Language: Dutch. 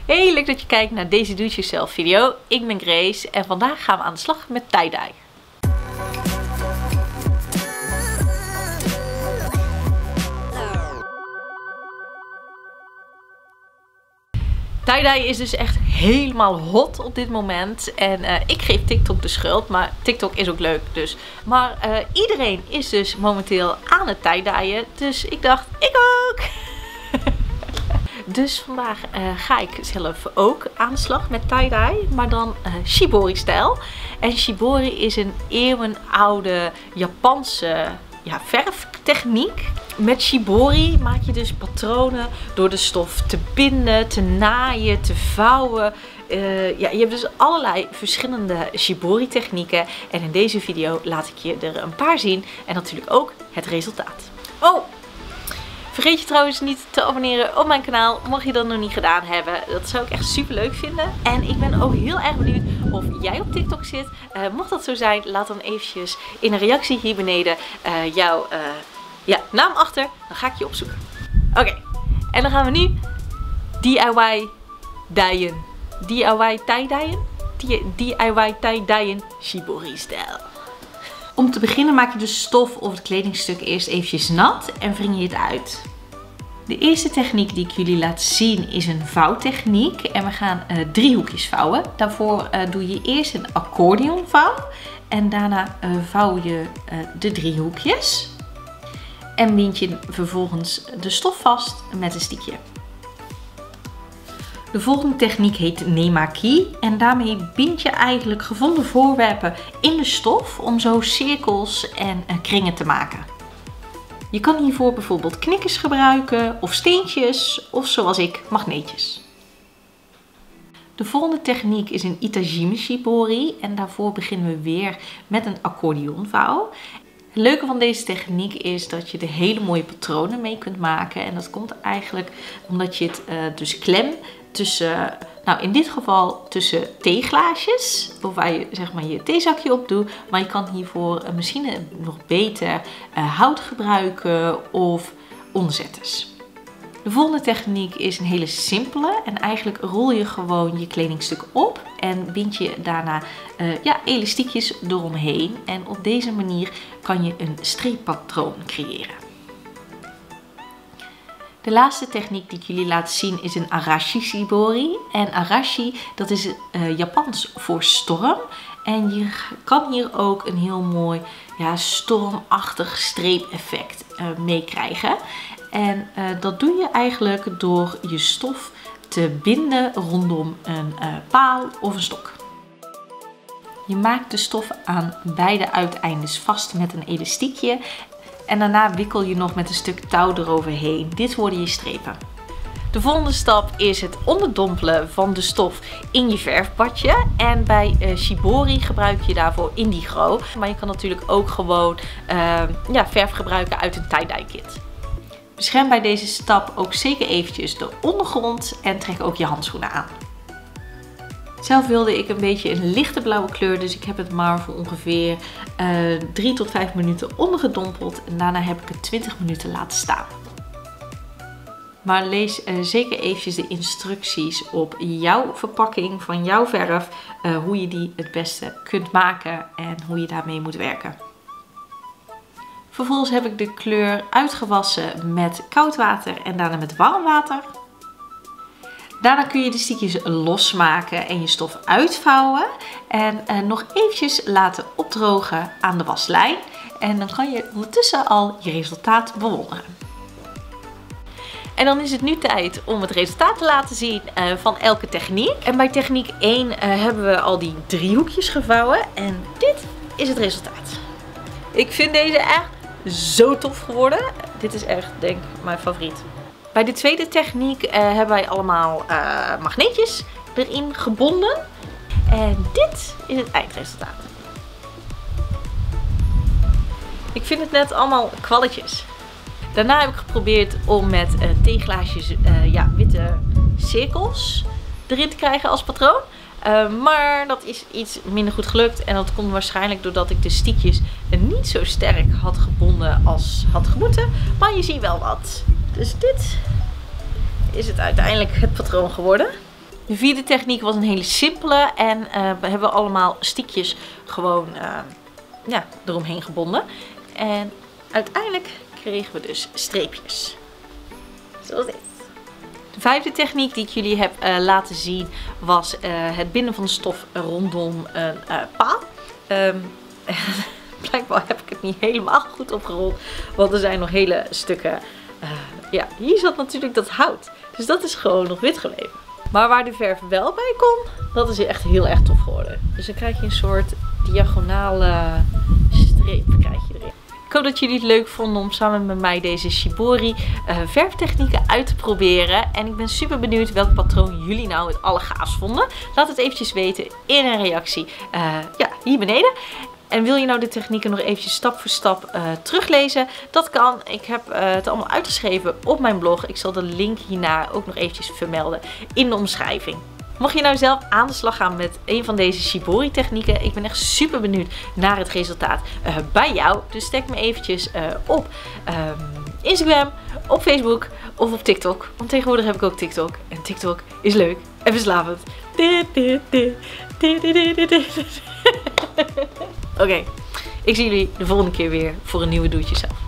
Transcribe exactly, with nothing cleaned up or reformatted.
Hey, leuk dat je kijkt naar deze do-it-yourself video. Ik ben Grace en vandaag gaan we aan de slag met tie-dye. Tie-dye is dus echt helemaal hot op dit moment. En uh, ik geef TikTok de schuld, maar TikTok is ook leuk dus. Maar uh, iedereen is dus momenteel aan het tie-dyen. Dus ik dacht, ik ook! Dus vandaag uh, ga ik zelf ook aan de slag met tie-dye, maar dan uh, shibori-stijl. En shibori is een eeuwenoude Japanse ja, verftechniek. Met shibori maak je dus patronen door de stof te binden, te naaien, te vouwen. Uh, ja, je hebt dus allerlei verschillende shibori technieken. En in deze video laat ik je er een paar zien en natuurlijk ook het resultaat. Oh! Vergeet je trouwens niet te abonneren op mijn kanaal, mocht je dat nog niet gedaan hebben. Dat zou ik echt super leuk vinden. En ik ben ook heel erg benieuwd of jij op TikTok zit. Uh, mocht dat zo zijn, laat dan eventjes in een reactie hier beneden uh, jouw uh, ja, naam achter. Dan ga ik je opzoeken. Oké, okay. En dan gaan we nu D I Y dyen. D I Y tie-dyen? D I Y tie-dyen shibori-stijl. Om te beginnen maak je de stof of het kledingstuk eerst eventjes nat en wring je het uit. De eerste techniek die ik jullie laat zien is een vouwtechniek en we gaan uh, driehoekjes vouwen. Daarvoor uh, doe je eerst een accordeonvouw en daarna uh, vouw je uh, de driehoekjes. En bind je vervolgens de stof vast met een stiekje. De volgende techniek heet nemaki en daarmee bind je eigenlijk gevonden voorwerpen in de stof om zo cirkels en kringen te maken. Je kan hiervoor bijvoorbeeld knikkers gebruiken of steentjes of zoals ik magneetjes. De volgende techniek is een itajime shibori en daarvoor beginnen we weer met een accordeonvouw. Het leuke van deze techniek is dat je er hele mooie patronen mee kunt maken en dat komt eigenlijk omdat je het uh, dus klem tussen, nou in dit geval tussen theeglaasjes, of waar je zeg maar je theezakje op doet, maar je kan hiervoor misschien nog beter uh, hout gebruiken of onderzetters. De volgende techniek is een hele simpele en eigenlijk rol je gewoon je kledingstuk op en bind je daarna uh, ja, elastiekjes eromheen en op deze manier kan je een streeppatroon creëren. De laatste techniek die ik jullie laat zien is een arashi shibori. En arashi, dat is uh, Japans voor storm. En je kan hier ook een heel mooi ja, stormachtig streepeffect uh, mee krijgen. En uh, dat doe je eigenlijk door je stof te binden rondom een uh, paal of een stok. Je maakt de stof aan beide uiteindes vast met een elastiekje. En daarna wikkel je nog met een stuk touw eroverheen. Dit worden je strepen. De volgende stap is het onderdompelen van de stof in je verfbadje. En bij uh, shibori gebruik je daarvoor indigo. Maar je kan natuurlijk ook gewoon uh, ja, verf gebruiken uit een tie-dye kit. Bescherm bij deze stap ook zeker eventjes de ondergrond en trek ook je handschoenen aan. Zelf wilde ik een beetje een lichte blauwe kleur, dus ik heb het maar voor ongeveer uh, drie tot vijf minuten ondergedompeld en daarna heb ik het twintig minuten laten staan. Maar lees uh, zeker eventjes de instructies op jouw verpakking van jouw verf, uh, hoe je die het beste kunt maken en hoe je daarmee moet werken. Vervolgens heb ik de kleur uitgewassen met koud water en daarna met warm water. Daarna kun je de stiekjes losmaken en je stof uitvouwen en uh, nog eventjes laten opdrogen aan de waslijn. En dan kan je ondertussen al je resultaat bewonderen. En dan is het nu tijd om het resultaat te laten zien uh, van elke techniek. En bij techniek één uh, hebben we al die driehoekjes gevouwen en dit is het resultaat. Ik vind deze echt zo tof geworden. Dit is echt, denk ik, mijn favoriet. Bij de tweede techniek uh, hebben wij allemaal uh, magneetjes erin gebonden. En dit is het eindresultaat. Ik vind het net allemaal kwalletjes. Daarna heb ik geprobeerd om met uh, theeglaasjes uh, ja, witte cirkels erin te krijgen als patroon. Uh, maar dat is iets minder goed gelukt. En dat komt waarschijnlijk doordat ik de stiekjes niet zo sterk had gebonden als had gemoeten. Maar je ziet wel wat. Dus dit is het uiteindelijk het patroon geworden. De vierde techniek was een hele simpele en uh, we hebben allemaal stiekjes gewoon uh, ja, eromheen gebonden. En uiteindelijk kregen we dus streepjes. Zoals dit. De vijfde techniek die ik jullie heb uh, laten zien was uh, het binden van de stof rondom een uh, paal. Um, blijkbaar heb ik het niet helemaal goed opgerold, want er zijn nog hele stukken. Uh, ja, hier zat natuurlijk dat hout. Dus dat is gewoon nog wit gebleven. Maar waar de verf wel bij kon, dat is hier echt heel erg tof geworden. Dus dan krijg je een soort diagonale streep krijg je erin. Ik hoop dat jullie het leuk vonden om samen met mij deze Shibori uh, verftechnieken uit te proberen. En ik ben super benieuwd welk patroon jullie nou het allergaafst vonden. Laat het eventjes weten in een reactie uh, ja, hier beneden. En wil je nou de technieken nog eventjes stap voor stap uh, teruglezen? Dat kan. Ik heb uh, het allemaal uitgeschreven op mijn blog. Ik zal de link hierna ook nog eventjes vermelden in de omschrijving. Mocht je nou zelf aan de slag gaan met een van deze Shibori technieken, ik ben echt super benieuwd naar het resultaat uh, bij jou. Dus stek me eventjes uh, op um, Instagram, op Facebook of op TikTok. Want tegenwoordig heb ik ook TikTok. En TikTok is leuk en verslavend. Oké, okay, ik zie jullie de volgende keer weer voor een nieuwe Doe Het Jezelf.